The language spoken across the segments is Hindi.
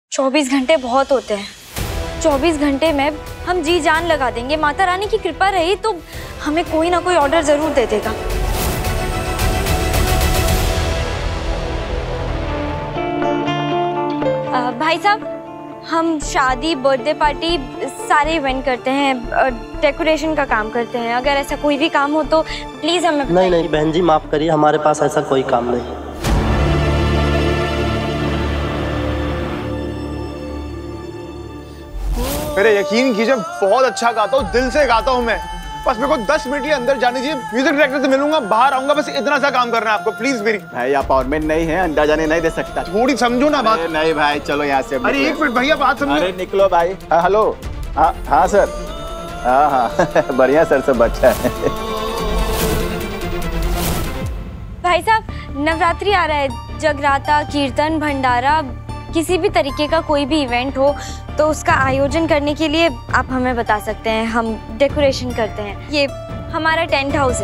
24 घंटे बहुत होते हैं। 24 घंटे में हम जी जान लगा देंगे। माता रानी की कृपा रही तो हमें कोई ना कोई ऑर्डर जरूर दे देगा। भाई साहब, हम शादी, बर्थडे पार्टी सारे इवेंट करते हैं, डेकोरेशन का काम करते हैं। अगर ऐसा कोई भी काम हो तो प्लीज हमें नहीं नहीं बहन जी, माफ करिए, हमारे पास ऐसा कोई काम नहीं। मेरे यकीन कीजिए, बहुत अच्छा गाता हूँ, दिल से गाता हूँ मैं। बस मेरे को 10 मिनट के अंदर जाने दीजिए, म्यूजिक डायरेक्टर से मिलूंगा, बाहर आऊंगा, बस इतना सा काम करना है आपको, प्लीज। मेरी भाई अपॉइंटमेंट नहीं है, अंदर जाने नहीं दे सकता। थोड़ी समझो ना बात। नहीं भाई, चलो यहाँ से। अरे एक मिनट भैया, बात समझो। अरे निकलो भाई। हेलो। हाँ सर। हाँ बढ़िया सर, सब अच्छा है। भाई साहब, नवरात्रि आ रहा है, जगराता, कीर्तन, भंडारा, किसी भी तरीके का कोई भी इवेंट हो तो उसका आयोजन करने के लिए आप हमें बता सकते हैं। हम डेकोरेशन करते हैं। ये हमारा टेंट हाउस है।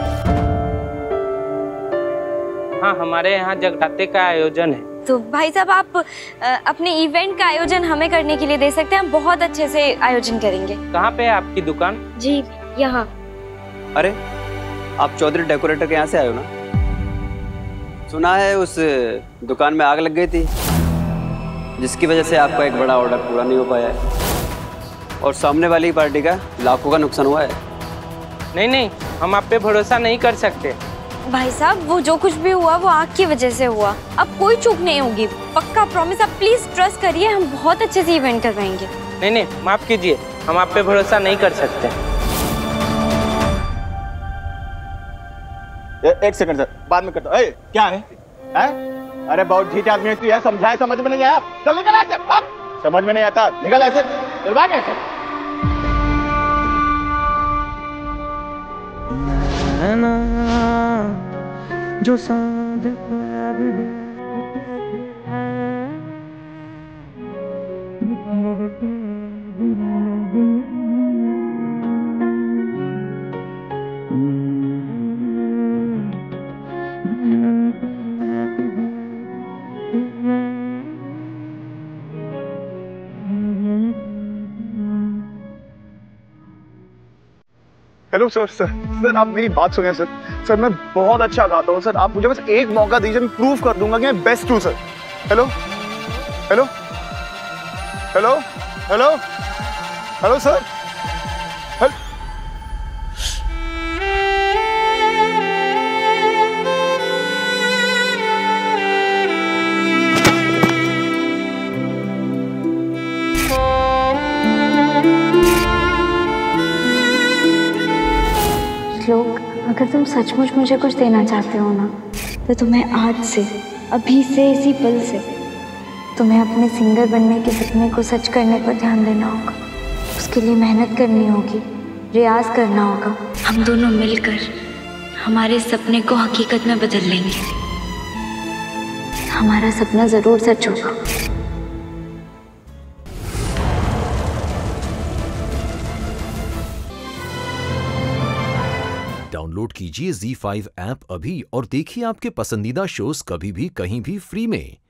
हाँ, हमारे यहाँ जगराते का आयोजन है। तो भाई साहब, आप अपने इवेंट का आयोजन हमें करने के लिए दे सकते हैं। हम बहुत अच्छे से आयोजन करेंगे। कहाँ पे है आपकी दुकान? जी यहाँ। अरे आप चौधरी डेकोरेटर के यहाँ से आए हो ना? सुना है उस दुकान में आग लग गई थी, जिसकी वजह से आपका एक बड़ा ऑर्डर पूरा नहीं हो पाया है और सामने वाली पार्टी का लाखों का नुकसान हुआ है। नहीं नहीं, हम आप पे भरोसा नहीं कर सकते। भाई साहब, वो जो कुछ भी हुआ वो आग की वजह से हुआ। अब कोई चूक नहीं होगी, पक्का प्रॉमिस। आप प्लीज ट्रस्ट करिए, हम बहुत अच्छे से इवेंट करवाएंगे। नहीं नहीं, माफ कीजिए, हम आप पे भरोसा नहीं कर सकते। एक सेकंड सर, बाद में करता हूँ। क्या है? अरे बहुत ढीठ आदमी है तू यार, समझाए समझ में नहीं आया। चल निकल ऐसे, समझ में नहीं आता, निकल ऐसे, चल भाग ऐसे। जो हेलो सर। सर आप मेरी बात सुनिए सर। सर मैं बहुत अच्छा गाता हूँ सर, आप मुझे बस एक मौका दीजिए, मैं प्रूव कर दूंगा कि मैं बेस्ट हूँ sir. Hello hello hello hello hello sir. लोग, अगर तुम सचमुच मुझे कुछ देना चाहते हो ना, तो तुम्हें आज से, अभी से, इसी पल से तुम्हें अपने सिंगर बनने के सपने को सच करने पर ध्यान देना होगा। उसके लिए मेहनत करनी होगी, रियाज करना होगा। हम दोनों मिलकर हमारे सपने को हकीकत में बदल लेंगे। हमारा सपना जरूर सच होगा। डाउनलोड कीजिए ZEE5 ऐप अभी और देखिए आपके पसंदीदा शोज कभी भी कहीं भी फ्री में।